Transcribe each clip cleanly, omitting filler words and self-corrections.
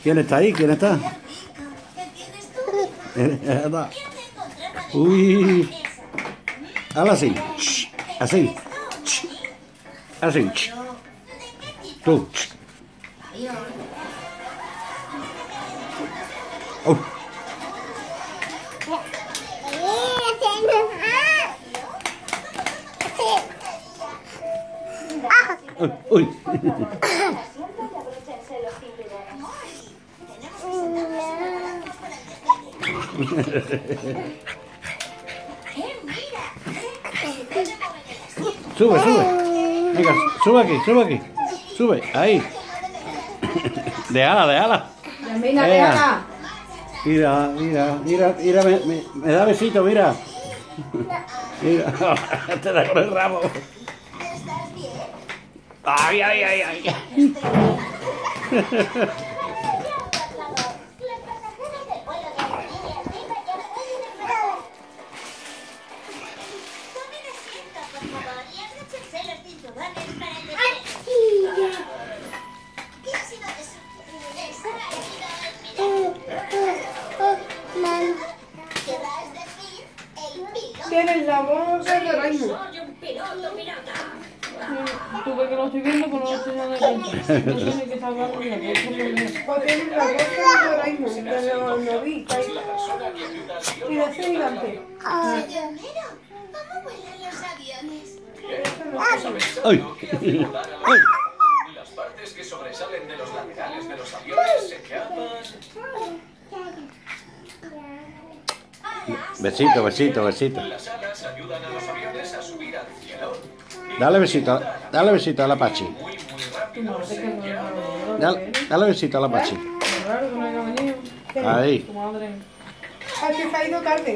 ¿Quién está ahí? ¿Quién está? Uy. Habla así. Así. Así. Tú. Oh. Uy. Sube, sube. Venga, sube aquí, sube aquí. Sube, ahí. Déjala, déjala. Mira, déjala. Mira, mira, mira, mira, me da besito, mira. Mira, te da con el rabo. Ay, ay, ay, ay. Tienes la voz de Doraemon. Tú ves que lo estoy viendo, pero no lo estoy dando cuenta. No tiene que salvar una cosa. O tienes la voz de Doraemon, de los novitas y de ese gigante. ¿Cómo vuelan los aviones? Ay. Ay. Las partes que sobresalen de los laterales de los aviones se llaman... Besito, besito, besito. Las alas ayudan a los aviones a subir al cielo. Dale besito a la Pachi. Muy rápido se llaman... Dale besito a la Pachi. Claro que no haya venido. Ahí. Tu madre. Ay, que se ha ido tarde.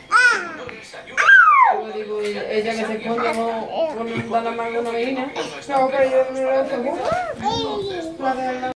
Yo digo, ella que se esconde con la mano una vecina. No, pero yo no lo seguro. La de la